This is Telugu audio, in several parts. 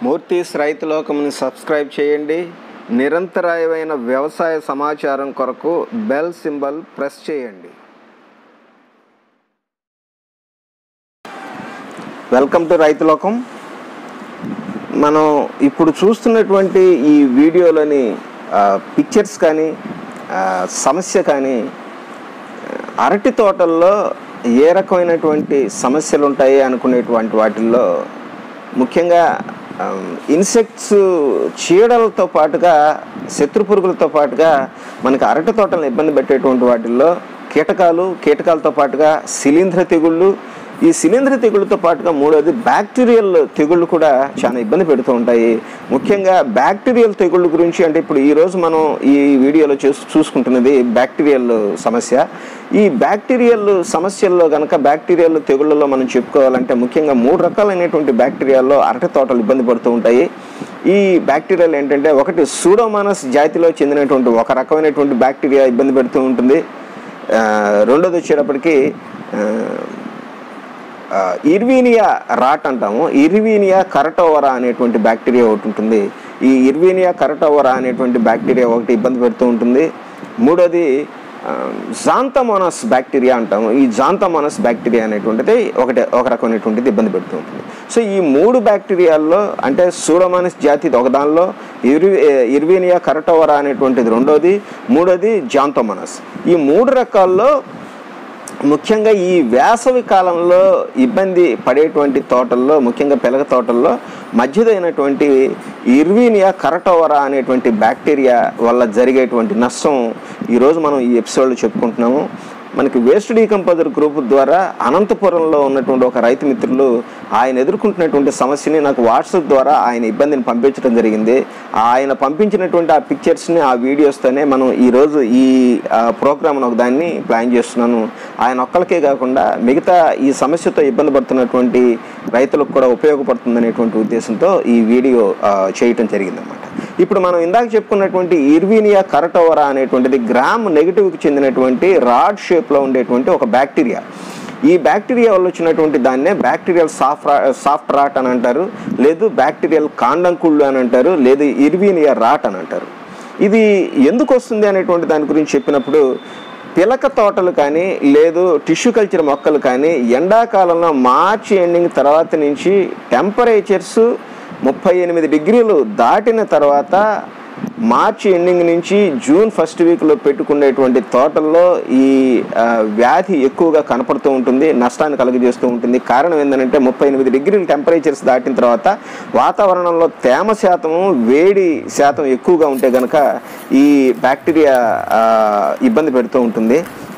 మూర్తిస్ రైతు లోకముని సబ్స్క్రైబ్ చేయండి. నిరంతరాయమైన వ్యవసాయ సమాచారం కొరకు బెల్ సింబల్ ప్రెస్ చేయండి. Welcome to Rythu Lokam. మనం ఇప్పుడు చూస్తున్నటువంటి ఈ వీడియోలోని పిక్చర్స్ కానీ సమస్య కానీ అరటి తోటల్లో ఏ రకమైనటువంటి సమస్యలు ఉంటాయి అనుకునేటువంటి వాటిల్లో ముఖ్యంగా ఇన్సెక్ట్స్, చీడలతో పాటుగా శత్రు పురుగులతో పాటుగా మనకి అరటి తోటలను ఇబ్బంది పెట్టేటువంటి వాటిల్లో కీటకాలతో పాటుగా శిలీంధ్ర తెగుళ్ళు, ఈ శిలీంధ్ర తెగుళ్ళతో పాటుగా మూడోది బ్యాక్టీరియల్ తెగుళ్ళు కూడా చాలా ఇబ్బంది పెడుతూ ఉంటాయి. ముఖ్యంగా బ్యాక్టీరియల్ తెగుళ్ళ గురించి అంటే ఇప్పుడు ఈరోజు మనం ఈ వీడియోలో చూసుకుంటున్నది బ్యాక్టీరియల్ సమస్య. ఈ బ్యాక్టీరియల్ సమస్యల్లో కనుక బ్యాక్టీరియల్ తెగుళ్ళలో మనం చెప్పుకోవాలంటే ముఖ్యంగా 3 రకాలైనటువంటి బ్యాక్టీరియాల్లో అరటి తోటలు ఇబ్బంది పడుతూ ఉంటాయి. ఈ బ్యాక్టీరియాలు ఏంటంటే ఒకటి సూడోమోనాస్ జాతిలో చెందినటువంటి ఒక రకమైనటువంటి బ్యాక్టీరియా ఇబ్బంది పెడుతూ ఉంటుంది. రెండోది వచ్చేటప్పటికి ఇర్వీనియా రాట్ అంటాము. ఇర్వీనియా కరటోవరా అనేటువంటి బ్యాక్టీరియా ఒకటి ఉంటుంది. ఈ ఇర్వీనియా కరటోవరా అనేటువంటి బ్యాక్టీరియా ఒకటి ఇబ్బంది పెడుతూ ఉంటుంది. మూడోది జాంతమోనాస్ బ్యాక్టీరియా అంటాము. ఈ జాంతమోనాస్ బ్యాక్టీరియా అనేటువంటిది ఒక రకమైనటువంటిది ఇబ్బంది పెడుతూ ఉంటుంది. సో ఈ 3 బ్యాక్టీరియాల్లో అంటే సూడోమోనాస్ జాతి ఒక దానిలో, ఇర్వీనియా కరటోవరా అనేటువంటిది రెండోది, మూడోది జాంతమోనాస్. ఈ 3 రకాల్లో ముఖ్యంగా ఈ వేసవి కాలంలో ఇబ్బంది పడేటువంటి తోటల్లో, ముఖ్యంగా పెలగ తోటల్లో మధ్యదైనటువంటి ఇర్వీనియా కరటోవరా అనేటువంటి బ్యాక్టీరియా వల్ల జరిగేటువంటి నష్టం ఈరోజు మనం ఈ ఎపిసోడ్లో చెప్పుకుంటున్నాము. మనకి వేస్ట్ డీకంపోజర్ గ్రూప్ ద్వారా అనంతపురంలో ఉన్నటువంటి ఒక రైతు మిత్రులు ఆయన ఎదుర్కొంటున్నటువంటి సమస్యని నాకు వాట్సాప్ ద్వారా ఆయన ఇబ్బందిని పంపించడం జరిగింది. ఆయన పంపించినటువంటి ఆ పిక్చర్స్ని, ఆ వీడియోస్తోనే మనం ఈరోజు ఈ ప్రోగ్రామ్ను ఒక దాన్ని ప్లాన్ చేస్తున్నాను. ఆయన ఒక్కరికే కాకుండా మిగతా ఈ సమస్యతో ఇబ్బంది పడుతున్నటువంటి రైతులకు కూడా ఉపయోగపడుతుందనేటువంటి ఉద్దేశంతో ఈ వీడియో చేయటం జరిగిందన్నమాట. ఇప్పుడు మనం ఇందాక చెప్పుకున్నటువంటి ఇర్వీనియా కరటోవరా అనేటువంటిది గ్రామ్ నెగిటివ్కి చెందినటువంటి రాడ్ షేప్లో ఉండేటువంటి ఒక బ్యాక్టీరియా. ఈ బ్యాక్టీరియా వల్ల వచ్చినటువంటి దాన్నే బ్యాక్టీరియల్ సాఫ్ట్ రాట్ అని అంటారు, లేదు బ్యాక్టీరియల్ కాండంకుళ్ళు అని అంటారు, లేదు ఇర్వీనియా రాట్ అని అంటారు. ఇది ఎందుకు వస్తుంది అనేటువంటి దాని గురించి చెప్పినప్పుడు పిలక తోటలు కానీ లేదు టిష్యూ కల్చర్ మొక్కలు కానీ ఎండాకాలంలో మార్చి ఎండింగ్ తర్వాత నుంచి టెంపరేచర్స్ 38 డిగ్రీలు దాటిన తర్వాత మార్చి ఎండింగ్ నుంచి జూన్ ఫస్ట్ వీక్లో పెట్టుకునేటువంటి తోటల్లో ఈ వ్యాధి ఎక్కువగా కనపడుతూ ఉంటుంది, నష్టాన్ని కలుగజేస్తూ ఉంటుంది. కారణం ఏంటంటే 38 డిగ్రీల టెంపరేచర్స్ దాటిన తర్వాత వాతావరణంలో తేమ శాతం, వేడి శాతం ఎక్కువగా ఉంటే కనుక ఈ బ్యాక్టీరియా ఇబ్బంది పెడుతూ ఉంటుంది.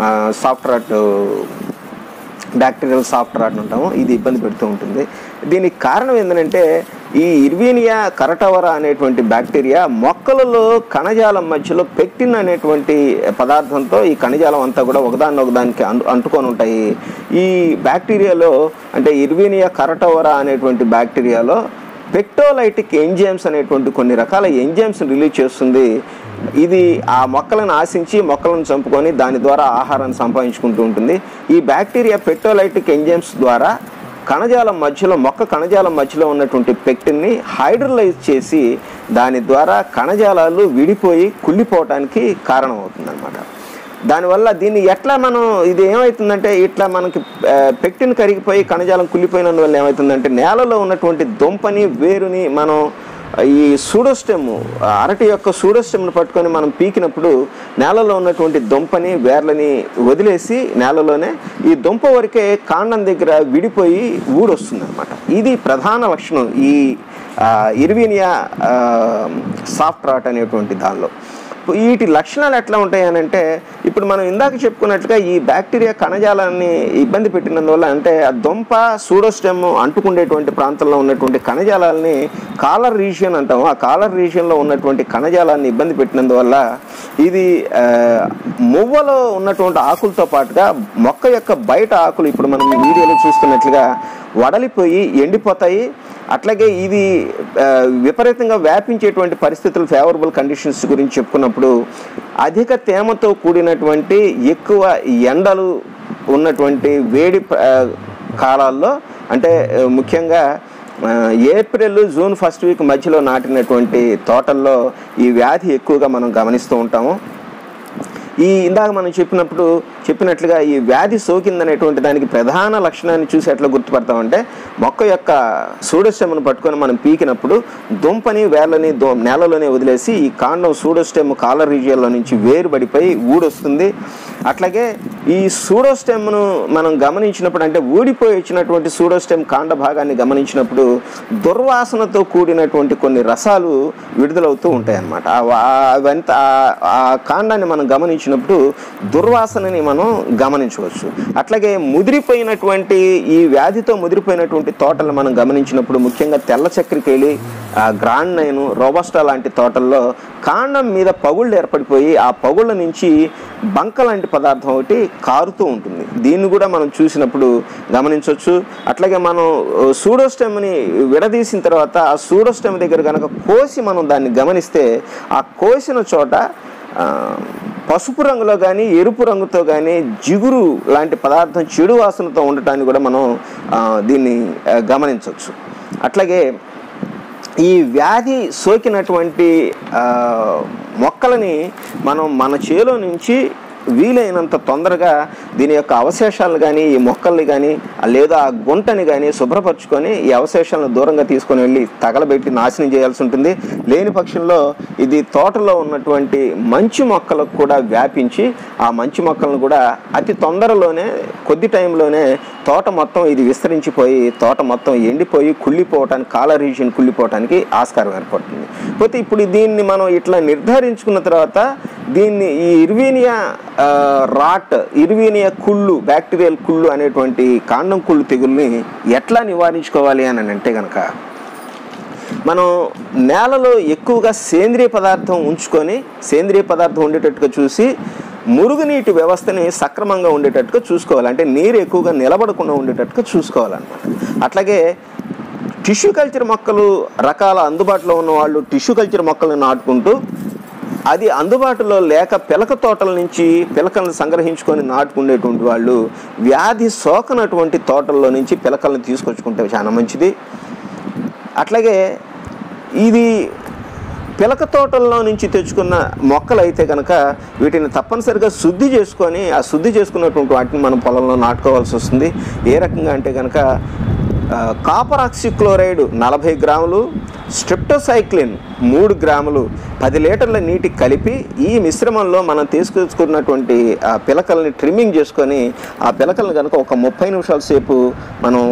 బ్యాక్టీరియల్ సాఫ్ట్ రాట్ అంటాము, ఇది ఇబ్బంది పెడుతూ ఉంటుంది. దీనికి కారణం ఏంటంటే ఈ ఇర్వీనియా కరటోవరా అనేటువంటి బ్యాక్టీరియా మొక్కలలో కణజాలం మధ్యలో పెక్టిన్ అనేటువంటి పదార్థంతో ఈ కణజాలం అంతా కూడా ఒకదానికి అంటుకొని ఉంటాయి. ఈ బ్యాక్టీరియాలో అంటే ఇర్వీనియా కరటోవరా అనేటువంటి బ్యాక్టీరియాలో పెక్టోలైటిక్ ఎంజైమ్స్ అనేటువంటి కొన్ని రకాల ఎంజైమ్స్ రిలీజ్ చేస్తుంది. ఇది ఆ మొక్కలను ఆశించి మొక్కలను చంపుకొని దాని ద్వారా ఆహారాన్ని సంపాదించుకుంటూ ఉంటుంది. ఈ బ్యాక్టీరియా పెక్టోలైటిక్ ఎంజైమ్స్ ద్వారా మొక్క కణజాలం మధ్యలో ఉన్నటువంటి పెక్టిన్ని హైడ్రలైజ్ చేసి దాని ద్వారా కణజాలాలు విడిపోయి కుళ్ళిపోవటానికి కారణమవుతుందన్నమాట. దానివల్ల దీన్ని ఎట్లా ఇది ఏమవుతుందంటే ఇట్లా మనకి పెక్టిన్ కరిగిపోయి కణజాలం కుళ్ళిపోయినందువల్ల ఏమవుతుందంటే నేలలో ఉన్నటువంటి దుంపని, వేరుని మనం ఈ సూడోస్టెమ్, అరటి యొక్క సూడోస్టెమ్ను పట్టుకొని మనం పీకినప్పుడు నేలలో ఉన్నటువంటి దుంపని, వేర్లని వదిలేసి నేలలోనే ఈ దుంప వరకే కాండం దగ్గర విడిపోయి ఊడొస్తుంది అనమాట. ఇది ప్రధాన లక్షణం ఈ ఇర్వీనియా సాఫ్ట్ రాట్ అనేటువంటి దానిలో. వీటి లక్షణాలు ఎట్లా ఉంటాయి అని అంటే ఇప్పుడు మనం ఇందాక చెప్పుకున్నట్లుగా ఈ బ్యాక్టీరియా కణజాలాన్ని ఇబ్బంది పెట్టినందువల్ల అంటే ఆ దుంప, సూడోస్టెమ్ అంటుకుండేటువంటి ప్రాంతంలో ఉన్నటువంటి కణజాలాన్ని కాలర్ రీజియన్ అంటాము. ఆ కాలర్ రీజియన్లో ఉన్నటువంటి కణజాలాన్ని ఇబ్బంది పెట్టినందువల్ల ఇది మువ్వలో ఉన్నటువంటి ఆకులతో పాటుగా మొక్క యొక్క బయట ఆకులు ఇప్పుడు మనం ఈ వీడియోలో చూస్తున్నట్లుగా వడలిపోయి ఎండిపోతాయి. అట్లాగే ఇది విపరీతంగా వ్యాపించేటువంటి పరిస్థితులు, ఫేవరబుల్ కండిషన్స్ గురించి చెప్పుకున్నప్పుడు అధిక తేమతో కూడినటువంటి ఎక్కువ ఎండలు ఉన్నటువంటి వేడి కాలాల్లో అంటే ముఖ్యంగా ఏప్రిల్ జూన్ ఫస్ట్ వీక్ మధ్యలో నాటినటువంటి తోటల్లో ఈ వ్యాధి ఎక్కువగా మనం గమనిస్తూ ఉంటాము. ఇందాక మనం చెప్పినట్లుగా ఈ వ్యాధి సోకిందనేటువంటి దానికి ప్రధాన లక్షణాన్ని చూసి ఎట్లా గుర్తుపడతామంటే, మొక్క యొక్క సూడోస్టెమ్ను పట్టుకొని మనం పీకినప్పుడు దుంపని వేళ్ళని నేలలోనే వదిలేసి ఈ కాండం సూడోస్టెమ్ కాలర్ రీజియన్లో నుంచి వేరుబడిపోయి ఊడొస్తుంది. అట్లాగే ఈ సూడోస్టెమ్ను మనం గమనించినప్పుడు, అంటే ఊడిపోయి వచ్చినటువంటి సూడోస్టెమ్ కాండ భాగాన్ని గమనించినప్పుడు దుర్వాసనతో కూడినటువంటి కొన్ని రసాలు విడుదలవుతూ ఉంటాయి అన్నమాట. అవంతా ఆ కాండాన్ని మనం గమనించినప్పుడు దుర్వాసనని మనం గమనించవచ్చు. అట్లాగే ముదిరిపోయినటువంటి ఈ వ్యాధితో ముదిరిపోయినటువంటి తోటలు మనం గమనించినప్పుడు, ముఖ్యంగా తెల్ల చక్కెరకేళి, గ్రాండ్ నైన్, రోబస్టా లాంటి తోటల్లో కాండం మీద పగుళ్ళు ఏర్పడిపోయి ఆ పగుళ్ళ నుంచి బంక లాంటి పదార్థం ఒకటి కారుతూ ఉంటుంది. దీన్ని కూడా మనం చూసినప్పుడు గమనించవచ్చు. అట్లాగే మనం సూడోస్టెమ్ని విడదీసిన తర్వాత ఆ సూడోస్టెమ్ దగ్గర కనుక కోసి మనం దాన్ని గమనిస్తే ఆ కోసిన చోట పసుపు రంగులో కానీ ఎరుపు రంగుతో కానీ జిగురు లాంటి పదార్థం చెడు వాసనతో ఉండటాన్ని కూడా మనం దీన్ని గమనించవచ్చు. అట్లాగే ఈ వ్యాధి సోకినటువంటి మొక్కలని మనం మన చేలో నుంచి వీలైనంత తొందరగా దీని యొక్క అవశేషాలను కానీ ఈ మొక్కల్ని కానీ లేదా ఆ గుంటని కానీ శుభ్రపరచుకొని ఈ అవశేషాలను దూరంగా తీసుకొని వెళ్ళి తగలబెట్టి నాశనం చేయాల్సి ఉంటుంది. లేని పక్షంలో ఇది తోటలో ఉన్నటువంటి మంచి మొక్కలకు కూడా వ్యాపించి ఆ మంచి మొక్కలను కూడా అతి తొందరలోనే కొద్ది టైంలోనే తోట మొత్తం ఇది విస్తరించిపోయి తోట మొత్తం ఎండిపోయి కుళ్ళిపోవటానికి, కాలర్ రీజియన్ కుళ్ళిపోవటానికి ఆస్కారం ఏర్పడుతుంది. పోతే ఇప్పుడు దీన్ని మనం ఇట్లా నిర్ధారించుకున్న తర్వాత దీన్ని ఈ ఇర్వీనియా కుళ్ళు, బ్యాక్టీరియల్ కుళ్ళు అనేటువంటి కాండం కుళ్ళు తెగుల్ని ఎట్లా నివారించుకోవాలి అని అంటే కనుక, మనం నేలలో ఎక్కువగా సేంద్రియ పదార్థం ఉంచుకొని సేంద్రియ పదార్థం ఉండేటట్టుగా చూసి మురుగునీటి వ్యవస్థని సక్రమంగా ఉండేటట్టుగా చూసుకోవాలి. అంటే నీరు ఎక్కువగా నిలబడకుండా ఉండేటట్టుగా చూసుకోవాలన్నమాట. అట్లాగే టిష్యూ కల్చర్ మొక్కలు రకాల అందుబాటులో ఉన్న వాళ్ళు టిష్యూ కల్చర్ మొక్కలను నాటుకుంటూ, అది అందుబాటులో లేక పిలక తోటల నుంచి పిలకలను సంగ్రహించుకొని నాటుకునేటువంటి వాళ్ళు వ్యాధి సోకనటువంటి తోటల్లో నుంచి పిలకలను తీసుకొచ్చుకుంటే చాలా మంచిది. అట్లాగే ఇది పిలక తోటల్లో నుంచి తెచ్చుకున్న మొక్కలు అయితే కనుక వీటిని తప్పనిసరిగా శుద్ధి చేసుకొని ఆ శుద్ధి చేసుకున్నటువంటి వాటిని మనం పొలంలో నాటుకోవాల్సి వస్తుంది. ఏ రకంగా అంటే కనుక కాపర్ ఆక్సిక్లోరైడ్ 40 గ్రాములు, స్ట్రిప్టోసైక్లిన్ 3 గ్రాములు 10 లీటర్ల నీటికి కలిపి ఈ మిశ్రమంలో మనం తీసుకొచ్చుకున్నటువంటి ఆ పిలకల్ని ట్రిమ్మింగ్ చేసుకొని ఆ పిలకలను కనుక ఒక 30 నిమిషాల సేపు మనం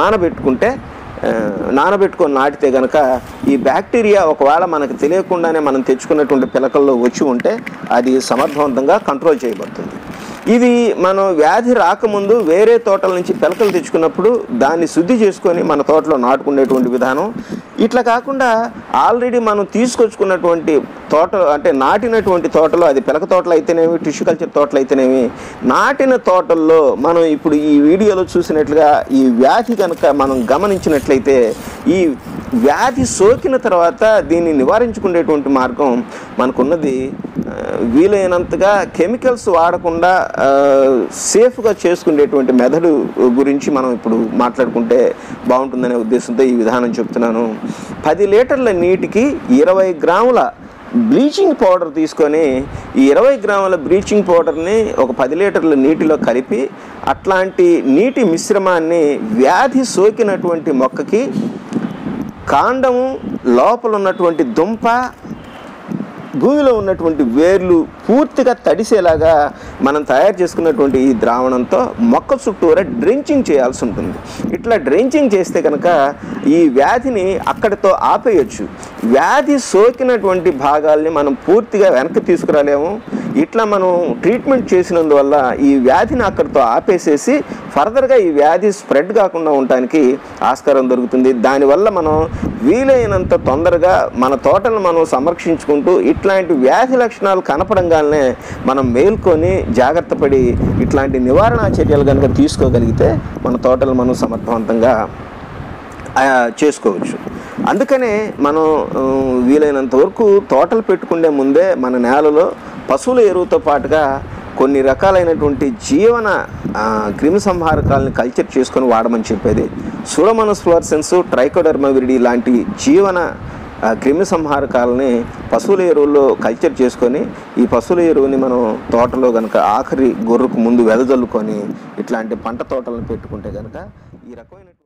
నానబెట్టుకొని నాటితే కనుక ఈ బ్యాక్టీరియా ఒకవేళ మనకు తెలియకుండానే మనం తెచ్చుకున్నటువంటి పిలకల్లో వచ్చి ఉంటే అది సమర్థవంతంగా కంట్రోల్ చేయబడుతుంది. ఇది మనం వ్యాధి రాకముందు వేరే తోటల నుంచి పిలకలు తెచ్చుకున్నప్పుడు దాన్ని శుద్ధి చేసుకొని మన తోటలో నాటుకునేటువంటి విధానం. ఇట్లా కాకుండా ఆల్రెడీ మనం తీసుకొచ్చుకున్నటువంటి తోట, అంటే నాటినటువంటి తోటలో, అది పిలక తోటలు అయితేనేమి టిష్యూ కల్చర్ తోటలు అయితేనేమి, నాటిన తోటల్లో మనం ఇప్పుడు ఈ వీడియోలో చూసినట్లుగా ఈ వ్యాధి కనుక మనం గమనించినట్లయితే ఈ వ్యాధి సోకిన తర్వాత దీన్ని నివారించుకునేటువంటి మార్గం మనకున్నది. వీలైనంతగా కెమికల్స్ వాడకుండా సేఫ్గా చేసుకునేటువంటి మెథడ్ గురించి మనం ఇప్పుడు మాట్లాడుకుంటే బాగుంటుందనే ఉద్దేశంతో ఈ విధానం చెప్తున్నాను. 10 లీటర్ల నీటికి 20 గ్రాముల బ్లీచింగ్ పౌడర్ తీసుకొని ఈ 20 గ్రాముల బ్లీచింగ్ పౌడర్ని ఒక 10 లీటర్ల నీటిలో కలిపి అట్లాంటి నీటి మిశ్రమాన్ని వ్యాధి సోకినటువంటి మొక్కకి కాండము లోపల ఉన్నటువంటి దుంప, భూమిలో ఉన్నటువంటి వేర్లు పూర్తిగా తడిసేలాగా మనం తయారు చేసుకున్నటువంటి ఈ ద్రావణంతో మొక్క చుట్టూరా డ్రెంచింగ్ చేయాల్సి ఉంటుంది. ఇట్లా డ్రెంచింగ్ చేస్తే కనుక ఈ వ్యాధిని అక్కడితో ఆపేయచ్చు. వ్యాధి సోకినటువంటి భాగాల్ని మనం పూర్తిగా వెనక్కి తీసుకురాలేము. ఇట్లా మనం ట్రీట్మెంట్ చేసినందువల్ల ఈ వ్యాధిని అక్కడితో ఆపేసేసి ఫర్దర్గా ఈ వ్యాధి స్ప్రెడ్ కాకుండా ఉండటానికి ఆస్కారం దొరుకుతుంది. దానివల్ల మనం వీలైనంత తొందరగా మన తోటలను మనం సంరక్షించుకుంటూ ఇట్లాంటి వ్యాధి లక్షణాలు కనపడంగానే మనం మేల్కొని జాగ్రత్త పడి ఇట్లాంటి నివారణా చర్యలు కనుక తీసుకోగలిగితే మన తోటలు మనం సమర్థవంతంగా చేసుకోవచ్చు. అందుకనే మనం వీలైనంత వరకు తోటలు పెట్టుకునే ముందే మన నేలలో పశువుల ఎరువుతో పాటుగా కొన్ని రకాలైనటువంటి జీవన క్రిమి సంహారకాలను కల్చర్ చేసుకొని వాడమని చెప్పేది. సూడోమోనాస్ ఫ్లోరెసెన్స్, ట్రైకోడర్మా విరిడి లాంటి జీవన క్రిమి సంహారకాలని పశువుల ఎరువుల్లో కల్చర్ చేసుకొని ఈ పశువుల ఎరువుని మనం తోటలో కనుక ఆఖరి గొర్రెకు ముందు వెదజల్లుకొని ఇట్లాంటి పంట తోటలను పెట్టుకుంటే కనుక ఈ రకమైన